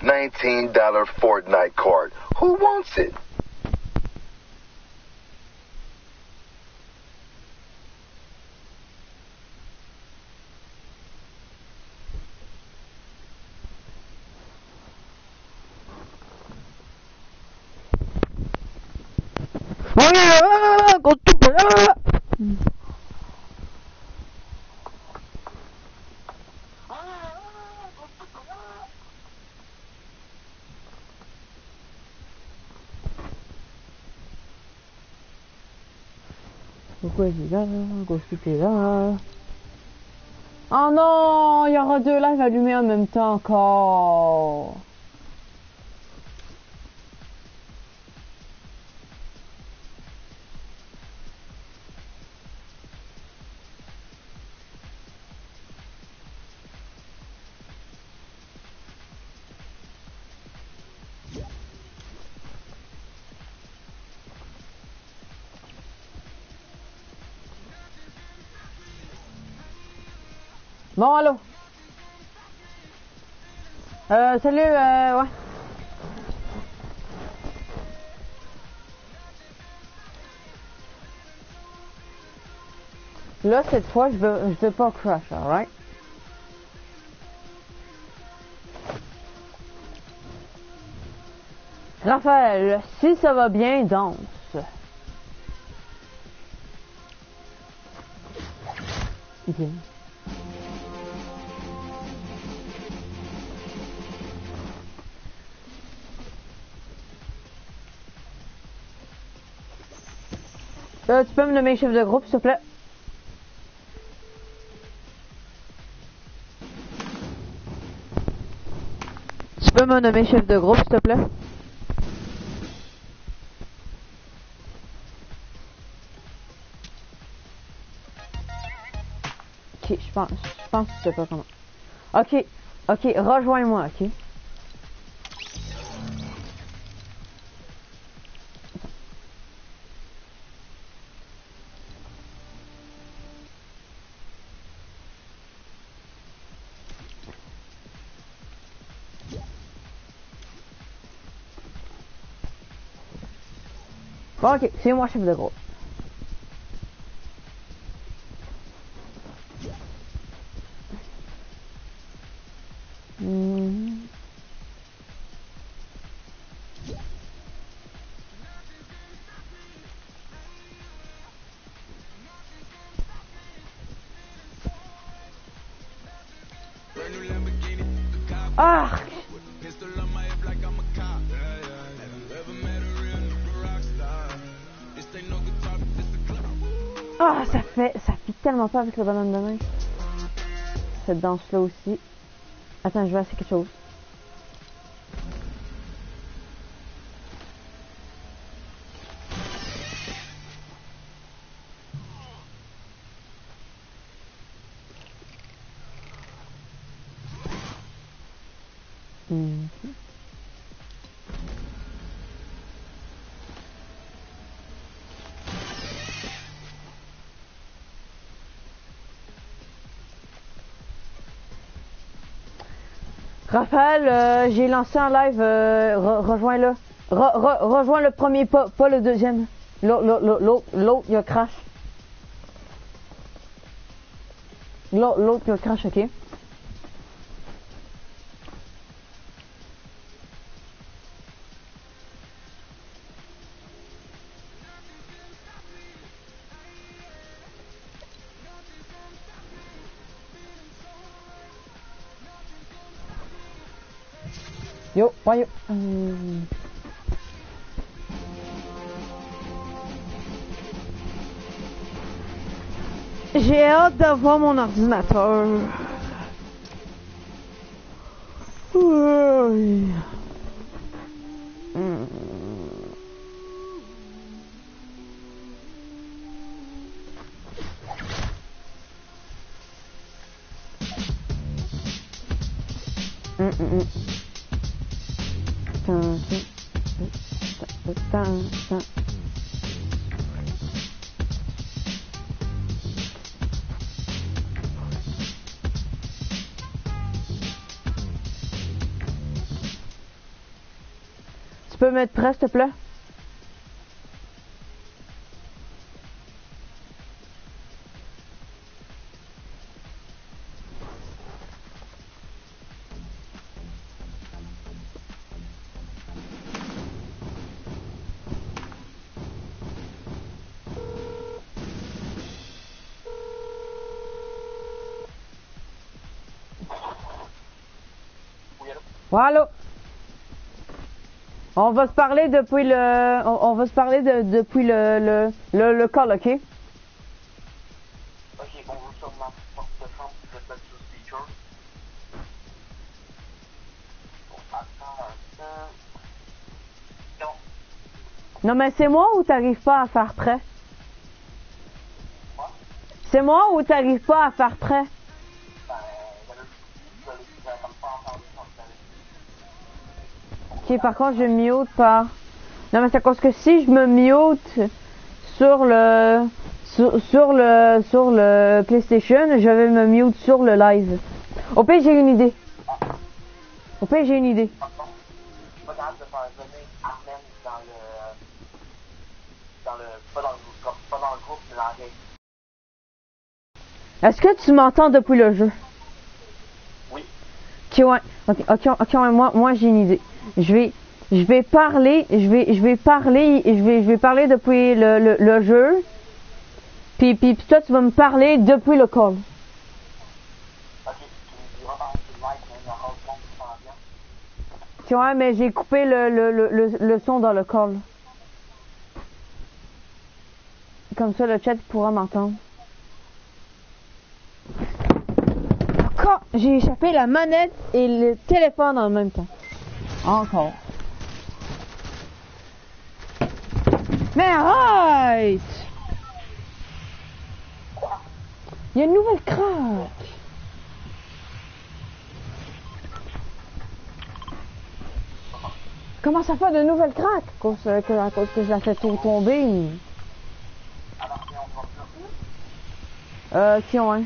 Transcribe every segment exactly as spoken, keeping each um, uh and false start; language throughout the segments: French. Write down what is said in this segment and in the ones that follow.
nineteen dollar Fortnite card. Who wants it? Pourquoi il est là? Ghost est là. Oh non, il y aura deux lives allumés en même temps encore. Bon, allô? Euh, salut, euh, ouais. Là, cette fois, je veux, je veux pas crash, alright? Raphaël, si ça va bien, danse. Bien. Euh, tu peux me nommer chef de groupe, s'il te plaît? Tu peux me nommer chef de groupe, s'il te plaît? Ok, je pense, je pense que c'est pas comment. Ok, ok, rejoins-moi, ok? Bon, ok, c'est moi chef de groupe. Mmh. Ah! Ah, ça fait, ça fit tellement pas avec le bonhomme de main. Cette danse-là aussi. Attends, je vais essayer quelque chose. Mmh. Raphaël, euh, j'ai lancé un live, euh, re rejoins-le. Re re rejoins le premier, pas, pas le deuxième. L'autre, l'autre, il a crash. L'autre, il a crash, ok? Yo, ouais, yo. Hum. J'ai hâte d'avoir mon ordinateur. Oui. Hum. Hum, hum, hum. Tan, tan, tan, tan. peux mettre prêt, s'il te plaît? Voilà. On va se parler depuis le, on, on va se parler de, depuis le, le, le, le call, ok? Ok, bonjour sur ma porte de chambre, je vais mettre sur speaker. Bon, attends un peu. Non. Non, mais c'est moi ou t'arrives pas à faire prêt? Quoi? C'est moi ou t'arrives pas à faire prêt? Ben, j'avais j'avais comme pas entendu quand je t'avais dit. Ok, par contre, je mute par... Non, mais c'est parce que si je me mute sur le... Sur, sur le... Sur le PlayStation, je vais me mute sur le live. Au pire, j'ai une idée. Au pire, j'ai une idée. Par contre, je suis pas capable de faire venir Armen dans le... Dans le... Pas dans le groupe, comme, pas dans le groupe, mais dans la game. Est-ce que tu m'entends depuis le jeu? Oui. Ok, ouais. Ok, ok, ok, ouais, moi, moi j'ai une idée. Je vais... Je vais parler, je vais, je vais parler, je vais, je vais parler depuis le, le, le jeu. Puis, puis, puis toi, tu vas me parler depuis le call. Ok, tu me diras pendant que tu live, mais il y aura autre monde qui s'en vient. Tu vois, mais j'ai coupé le, le, le, le, le son dans le call. Comme ça, le chat pourra m'entendre. Quand j'ai échappé la manette et le téléphone en même temps. Encore. Mais arrête! Il y a une nouvelle craque. Comment ça fait de nouvelles craques? À cause que, à cause que je la fais tout tomber. Alors, si on va plus. Euh, qui ont un?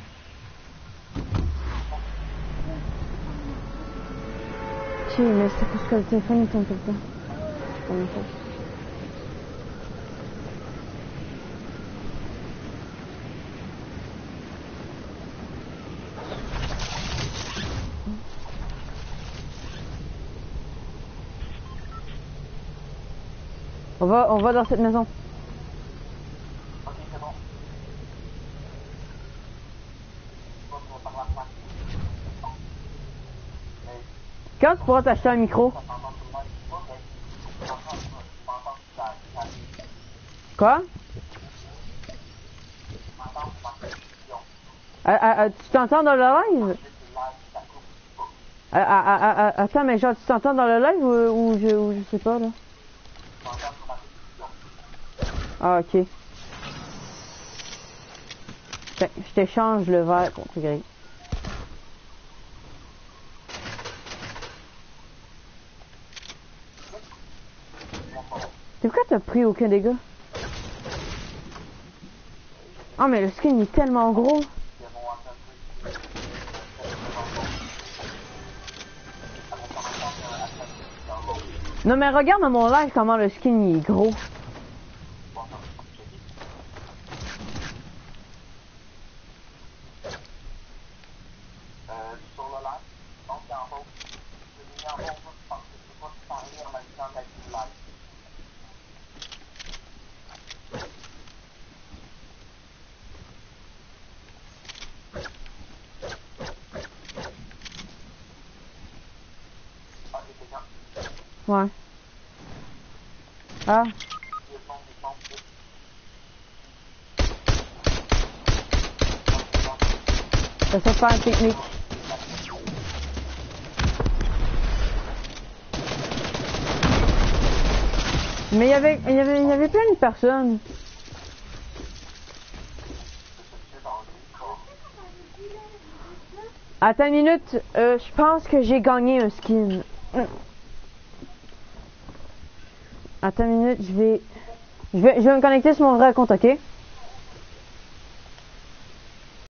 Ok, mais c'est parce que le téléphone il tombe tout le temps. C'est la même chose. On va, on va dans cette maison. Ok, c'est bon. On va par la place. Mais, Quand tu pourras t'acheter un micro? ça s'entend tout le monde, je sais pas, mais, je m'entends, je m'entends, ça, ça, Quoi? je m'entends, je m'entends, discussion. Ah, ah, ah, tu t'entends dans le live? Juste une live, ça coupe pas. Ah, ah, ah, ah, ah, attends, mais genre, tu t'entends dans le live ou, ou, je, ou je sais pas, là? Je m'entends sur ma discussion. Ah, ok. Tiens, je t'échange le vert contre le gris. C'est pourquoi t'as pris aucun dégât? Ah, mais le skin il est tellement gros. C'est mon Water Free. Non, mais regarde dans mon live comment le skin il est gros. Euh, sur le live, donc en haut, je l'ai mis en haut parce que je peux pas te parler en même temps d'être sur le live. Ah, c'est quelqu'un. Ouais. Ah. Il y a le monde des gens, c'est- Ça se fait un pique-nique. Mais il y avait, il y avait, il y avait plein de personnes. c'est dans le corps. Attends une minute, euh, je pense que j'ai gagné un skin. Mm. Attends une minute, je vais, je vais, je vais me connecter sur mon vrai compte, ok?